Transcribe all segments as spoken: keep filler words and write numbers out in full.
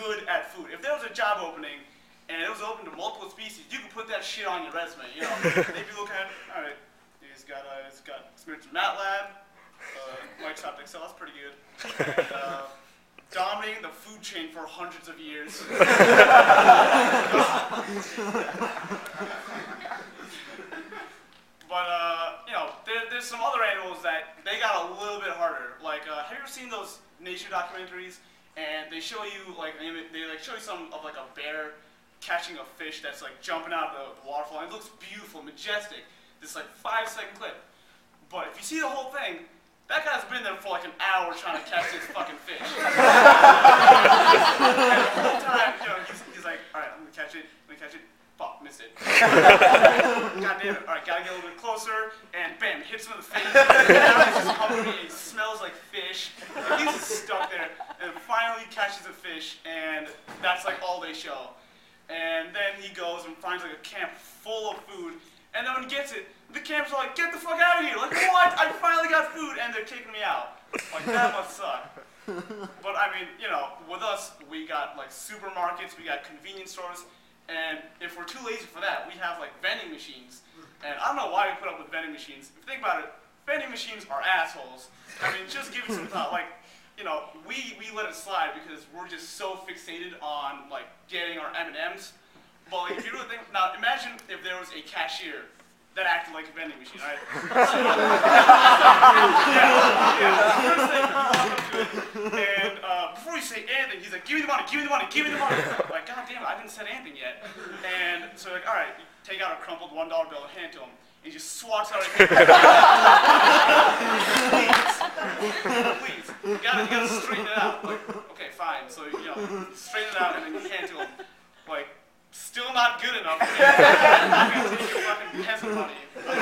good at food. If there was a job opening and it was open to multiple species, you could put that shit on your resume. You know, they'd be looking at it. All right, he's got uh, he's got experience in MATLAB, uh, Microsoft Excel. That's pretty good. And, uh, dominating the food chain for hundreds of years. But, uh, you know, there, there's some other animals that they got a little bit harder. Like, uh, have you ever seen those nature documentaries? And they show you, like, they like show you some of, like, a bear catching a fish that's, like, jumping out of the waterfall. And it looks beautiful, majestic. This, like, five-second clip. But if you see the whole thing, that guy's been there for, like, an hour trying to catch this fucking fish. And the whole time, you know, he's, he's like, all right, I'm going to catch it, I'm going to catch it. Fuck, missed it. God damn it. All right, gotta get a little bit closer, and bam, hits him in the face. Now he's just hungry, he smells like fish. And he's just stuck there, and finally catches a fish, and that's like all they show. And then he goes and finds like a camp full of food, and then when he gets it, the camp's like, get the fuck out of here. Like, what? I finally got food, and they're kicking me out. Like, that must suck. But I mean, you know, with us, we got like supermarkets, we got convenience stores. And if we're too lazy for that, we have like vending machines. And I don't know why we put up with vending machines. If you think about it, vending machines are assholes. I mean, just give it some thought. Like, you know, we, we let it slide because we're just so fixated on like getting our M and M's. But like, if you really think, now imagine if there was a cashier that acted like a vending machine, right? So, yeah, yeah. First thing, you walk up to it, and uh, before you say anything, he's like, give me the money, give me the money, give me the money. Like, God damn it, I didn't say anything yet. And so like, all right, you take out a crumpled one dollar bill and hand it to him. He just swats out of here. Please, please, you gotta, you gotta straighten it out. Like, okay, fine. So you know, straighten it out and then you hand it to him. Like, still not good enough. I'm gonna take your fucking peasant money.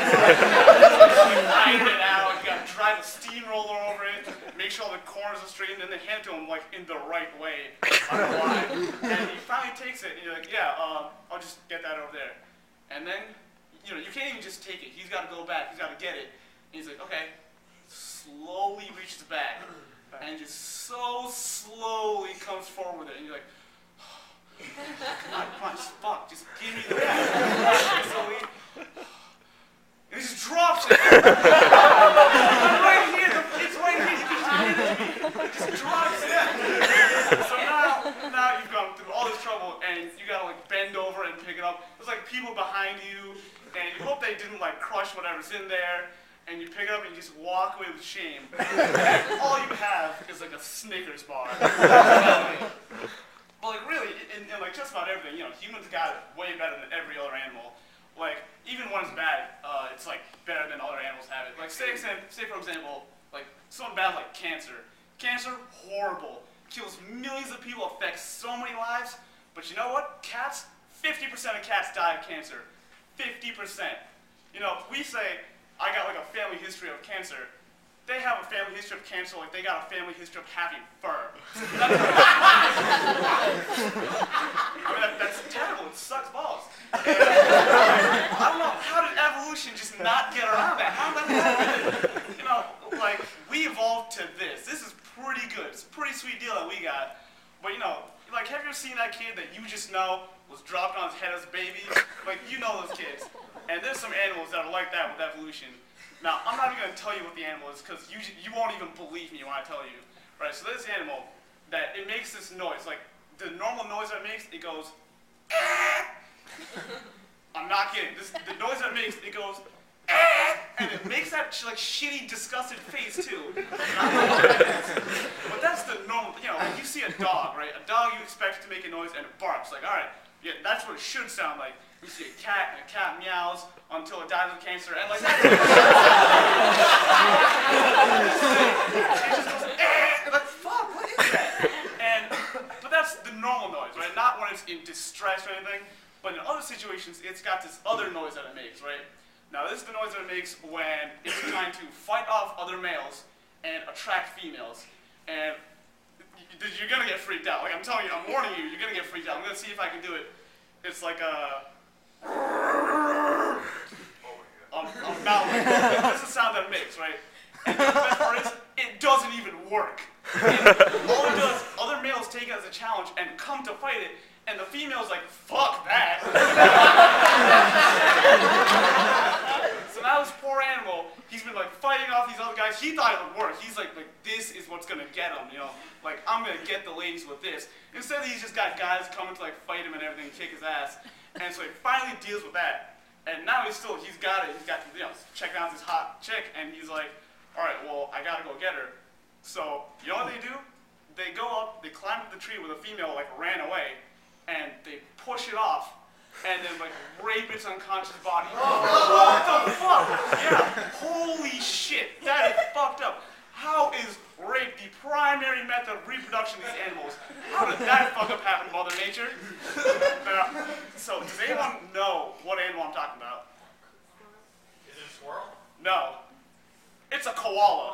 Grind it out. You gotta drive a steamroller over it. Make sure all the corners are straight, and then they hand it to him like in the right way on the line. And he finally takes it, and you're like, yeah, um, I'll just get that over there. And then, you know, you can't even just take it. He's got to go back. He's got to get it. And he's like, okay. Slowly reaches back, and just so slowly comes forward with it. And you're like, come on, come on, just fuck, just give me the bag. So he, and he just drops it. It's right here, it's right here, you can just give it to me. It just drops it. So now, now you've gone through all this trouble, and you gotta like bend over and pick it up. There's like people behind you, and you hope they didn't like crush whatever's in there. And you pick it up and you just walk away with shame. And all you have is like a Snickers bar. Well, like really, in, in like just about everything, you know, humans got it way better than every other animal. Like even when it's bad, uh, it's like better than other animals have it. Like say, say for example, like something bad like cancer. Cancer, horrible, kills millions of people, affects so many lives. But you know what? Cats, fifty percent of cats die of cancer. fifty percent. You know, if we say I got like a family history of cancer, they have a family history of cancer like they got a family history of having fur. That's I mean, that, that's terrible. It sucks balls. And, I don't know, how did evolution just not get around that? How did that happen? You know, like, we evolved to this. This is pretty good. It's a pretty sweet deal that we got. But, you know, like, have you ever seen that kid that you just know was dropped on his head as a baby? Like, you know those kids. And there's some animals that are like that with evolution. Now, I'm not even going to tell you what the animal is because you, you won't even believe me when I tell you. Right, so this animal, that it makes this noise. Like, the normal noise that it makes, it goes, ah! I'm not kidding. This, the noise that it makes, it goes, ah! And it makes that like shitty, disgusted face, too. But that's the normal, you know, when you see a dog, right? A dog, you expect it to make a noise, and it barks. Like, all right, yeah, that's what it should sound like. You see a cat, and a cat meows until it dies of cancer, and like that. It just goes, eh, like, fuck, what is that? And, but that's the normal noise, right? Not when it's in distress or anything, but in other situations, it's got this other noise that it makes, right? Now, this is the noise that it makes when it's trying to fight off other males and attract females. And you're gonna get freaked out. Like, I'm telling you, I'm warning you, you're gonna get freaked out. I'm gonna see if I can do it. It's like a... Um, um, now, like, this is the sound that it makes, right? And the best part is, it doesn't even work. And all it does, other males males take it as a challenge and come to fight it, and the female's like, fuck that. So now this poor animal, he's been like fighting off these other guys. He thought it would work. He's like, like this is what's gonna get him, you know? Like, I'm gonna get the ladies with this. Instead, he's just got guys coming to like fight him and everything, kick his ass. And so he finally deals with that. And now he's still, he's got it. He's got, you know, checking out this hot chick, and he's like, all right, well, I gotta go get her. So, you know what they do? They go up, they climb up the tree where the female like ran away, and they push it off, and then like rape its unconscious body. What the fuck? Yeah, holy shit, that is fucked up. How is rape the primary method of reproduction of these animals? How did that fuck up happen, Mother Nature? Uh, so, does anyone know what animal I'm talking about? Is it a squirrel? No. It's a koala.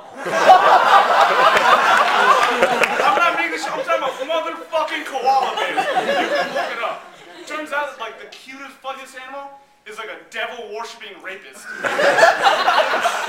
I'm not making shit. I'm talking about motherfucking koala bears. You can look it up. Turns out that like the cutest, fuzziest animal is like a devil-worshipping rapist.